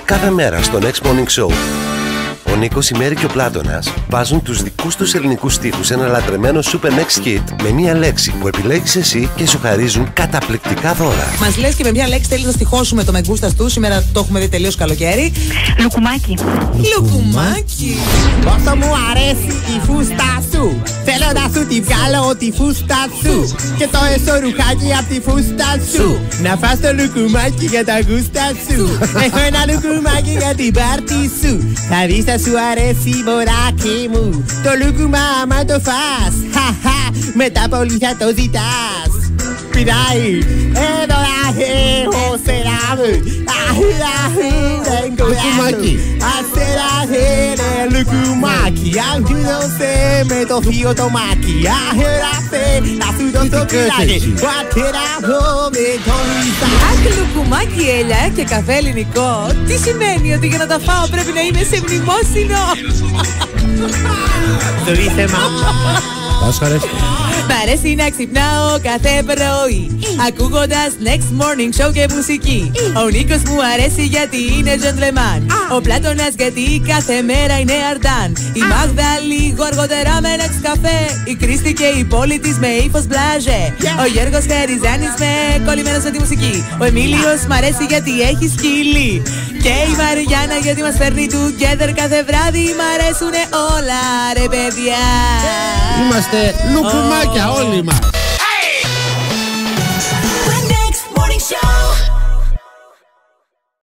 Κάθε μέρα στο Next Morning Show ο Νίκος, η Μέρη και ο Πλάτωνας βάζουν τους δικούς τους ελληνικούς στίχους σε ένα λατρεμένο Super Next Hit με μία λέξη που επιλέγεις εσύ και σου χαρίζουν καταπληκτικά δώρα. Μας λες και με μια λέξη θέλεις να στιχώσουμε το με γκούστας του. Σήμερα το έχουμε δει τελείως καλοκαίρι. Λουκουμάκι. Λουκουμάκι. Πόσο μου αρέσει η φούστα σου. Θέλω να σου τη βγάλω τη φούστα σου. Και το εσωρουχάκι απ' τη φούστα σου. Να φας το λουκουμάκι για τα γούστα σου. Έχω ένα λουκουμάκι για την πάρτι σου. Θα δεις θα σου αρέσει μωράκι μου. Το λουκουμά άμα το φας. Χαχα, μετά πολύ θα το ζητάς. Πειράει, εδώ έχω σεράβου. Λουκουμάκι. Λουκουμάκι. Αγγίδωσε με το θείο το μάκι. Αχεράθε, να σου δώσω το πειράκι. Βατεράβω με το λουκουμάκι. Αχ, λουκουμάκι, έλια και καφέ ελληνικό. Τι σημαίνει ότι για να τα φάω πρέπει να είμαι σε μνημόσυνο? Το ήθεμα. Μ' αρέσει να ξυπνάω κάθε πρωί ακούγοντας Next Morning Show και μουσική. Ο Νίκος μου αρέσει γιατί είναι gentleman. Ο Πλάτωνας γιατί κάθε μέρα είναι Αρντάν. Η Μάγδα λίγο αργότερα με Next καφέ. Η Κρίστη και η πόλη της με ύφος μπλάζε. Ο Γιώργος Χαριζάνης με κολλημένος με τη μουσική. Ο Εμίλιος μ' αρέσει γιατί έχει σκύλι. Και η Μαριάννα γιατί μας φέρνει together κάθε βράδυ. Μ' αρέσουνε όλα ρε παιδιά. Είμαστε λουκουμάκια όλοι μας.